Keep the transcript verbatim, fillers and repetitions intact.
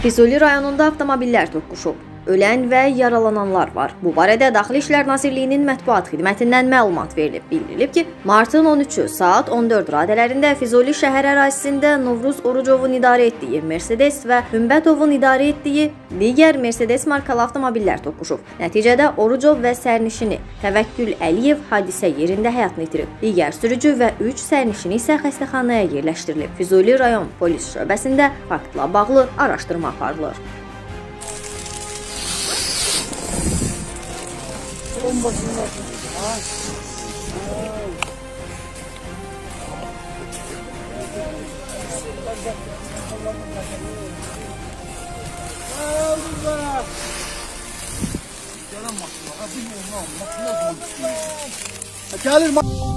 Füzuli rayonunda avtomobillər toqquşub. Ölən və yaralananlar var. Bu barədə Daxili İşlər Nazirliyinin mətbuat xidmətindən məlumat verilib. Bildirilib ki, martın on üçü saat on dörd radələrində Füzuli şəhər ərazisində Novruz Orucovun idarə etdiyi Mercedes və Hümbətovun idarə etdiyi digər Mercedes markalı avtomobillər toqquşub. Nəticədə Orucov və sərnişini Təvəkkül Əliyev hadisə yerində həyatını itirib. Digər sürücü və üç sərnişini isə xəstəxanaya yerləşdirilib. Füzuli rayon polis şöbəsində faktla bağlı araşdırma aparılır. Bombasınlar. Gelir